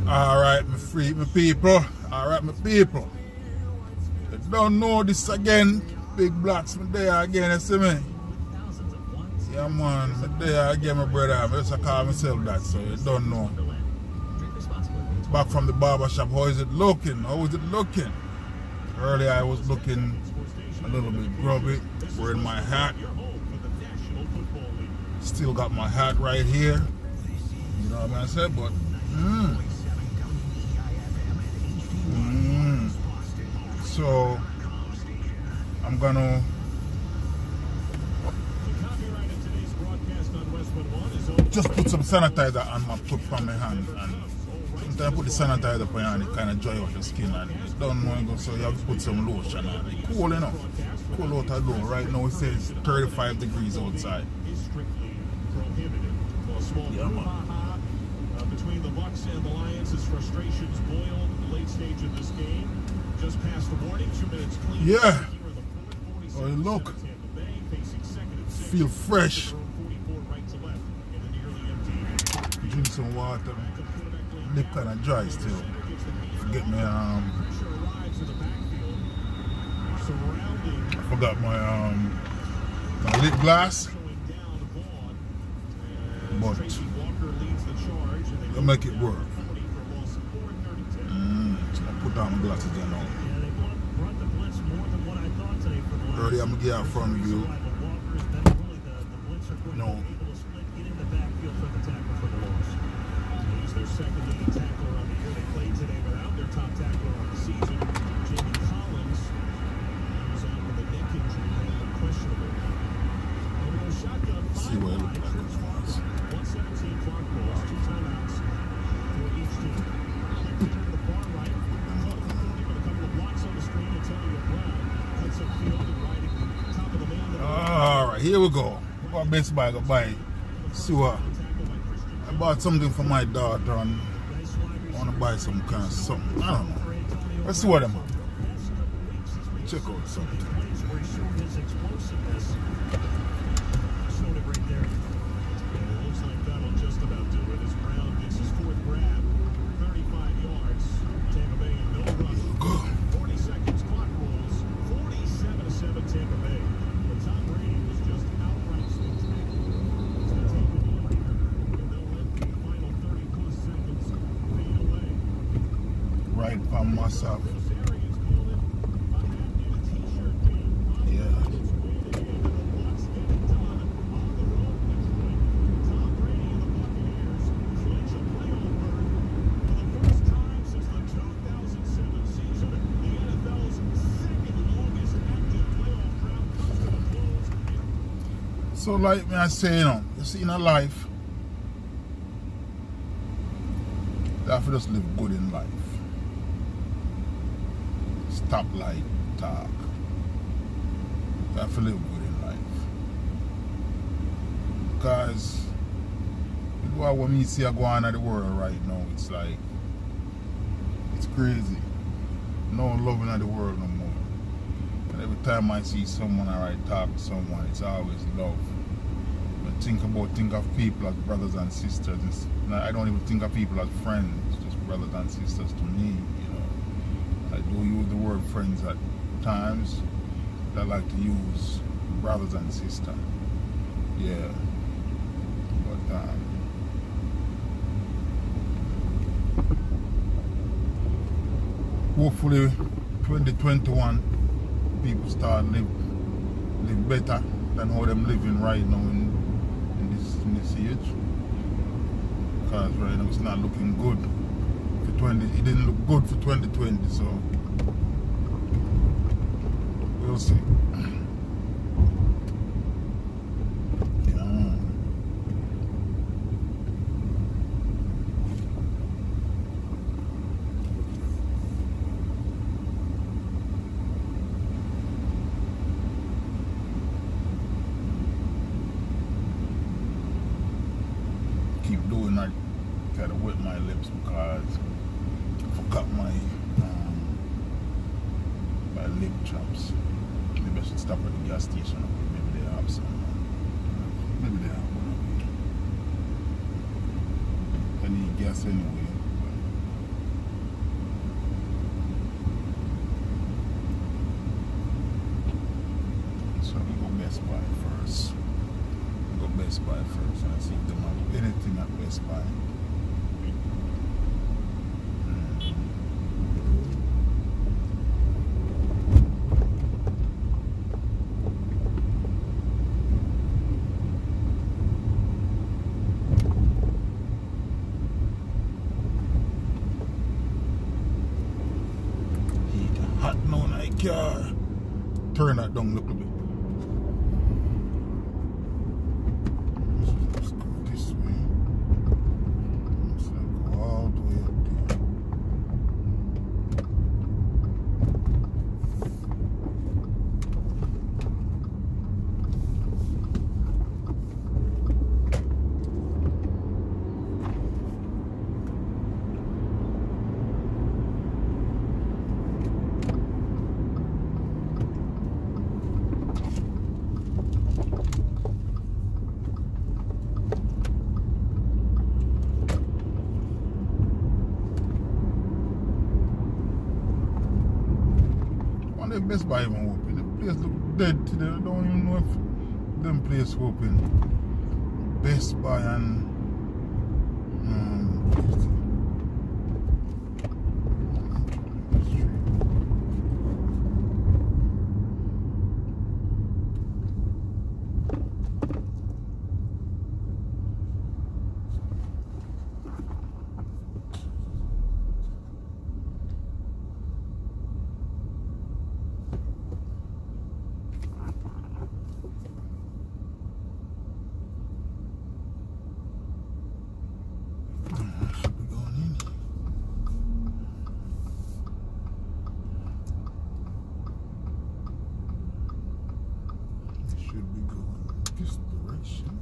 Alright, my people. Alright, my people. You don't know this again. Big Blacks, me there again, you see me? Yeah, man, me there again, my brother. I just call myself that, so you don't know. Back from the barbershop, how is it looking? How is it looking? Earlier I was looking a little bit grubby, wearing my hat. Still got my hat right here. You know what I said, but so I'm gonna just put some sanitizer on my foot from my hand, and sometimes I put the sanitizer on your hand, it kind of dry out your skin, and you don't know, so you have to put some lotion on. It's cool enough. Cool out the door. Right now it says 35 degrees outside. Yeah, man. Between the Bucks and the Lions, as frustrations boiled in the late stage of this game. Just past the warning, 2 minutes clean. Yeah. Oh, look. Feel fresh. Drink some water. Lip kind of dry still. Forget me. I forgot my lip glass. But I'll make it work. So I put down my glasses there now. Earlier I'm gonna get out front view. No. Their second leading tackler on the year. They played today without their top tackler on the season, Jamie Collins. He was out with a neck injury and questionable. See what it looks like. 117 clock balls, 2 timeouts for each team. To the far right, with a couple of blocks on the screen. Antonio Brown cuts upfield and riding the top of the man. All right, here we go. What Best Buy go buy? See what? I bought something for my daughter and I want to buy some kind of something. I don't know. Let's see what I'm on. Check out something. Right by myself. Yeah. So like me I say, you see in a life, you have to just live good in life. Stop light talk. You have to live good in life. Because what me see going on in the world right now, it's like, it's crazy. No loving in the world no more. And every time I see someone or I talk to someone, it's always love. I think of people as brothers and sisters. I don't even think of people as friends, just brothers and sisters to me, you know. I do use the word friends at times. I like to use brothers and sisters. Yeah. But hopefully 2021 people start live better than how them living right now in this age. Because right now it's not looking good. It didn't look good for 2020, so we'll see. Yeah. Keep doing that. Gotta wet my lips because got my lip chops. Maybe I should stop at the gas station. Maybe they have some. Maybe they have one. I need gas anyway. Best Buy first and see if they have anything at Best Buy. Hot now in my car. Turn that down a little bit. Let's go this way. Let's go all the way up there. Best Buy even open. The place look dead today. I don't even know if them place open. Best Buy and this direction.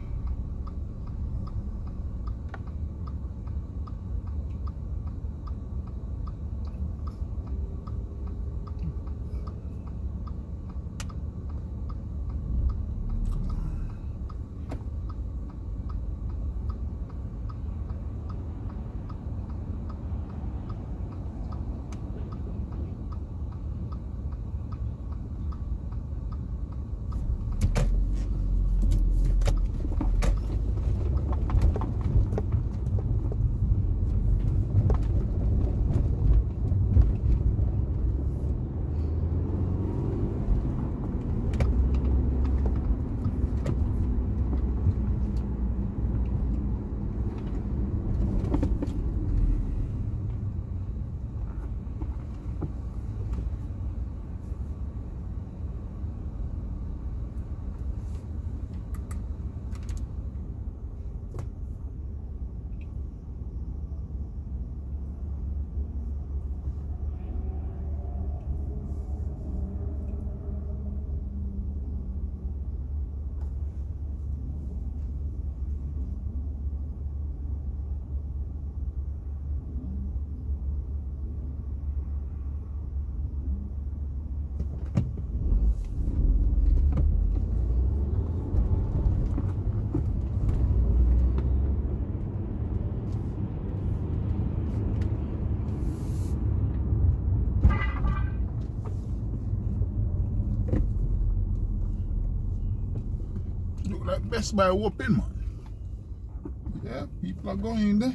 Like Best Buy open, man. Yeah, people are going in there.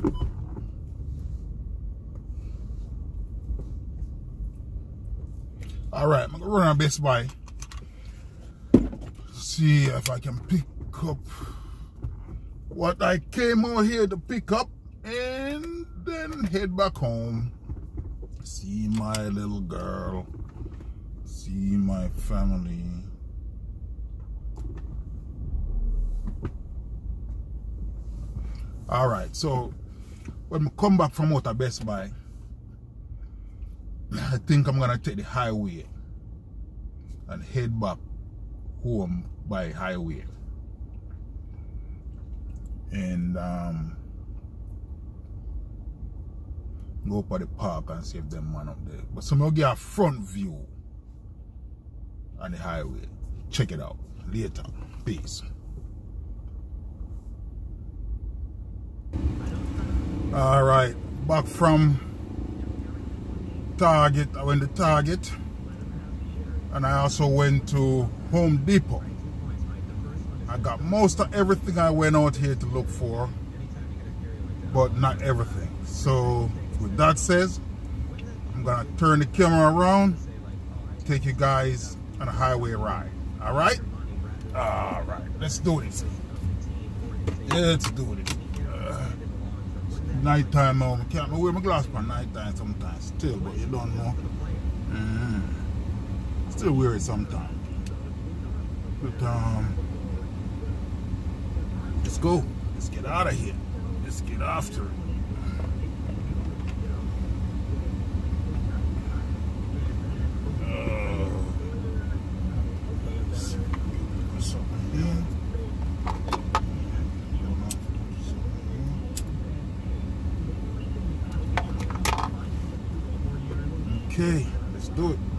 Alright, I'm gonna run on Best Buy. See if I can pick up what I came over here to pick up and then head back home. See my little girl. See my family. Alright, so when I come back from out of Best Buy, I think I'm gonna take the highway and head back home by highway. And go up at the park and see if them man up there. But some will get a front view on the highway. Check it out later. Peace. Alright, back from Target. I went to Target and I also went to Home Depot. I got most of everything I went out here to look for, but not everything. So with that says, I'm gonna turn the camera around, take you guys on a highway ride. Alright? Alright, let's do this. Let's do this. Nighttime now, I can't wear my glass for nighttime sometimes still, but you don't know. Still wear it sometimes. But let's go. Let's get out of here. Let's get after it. Okay, let's do it.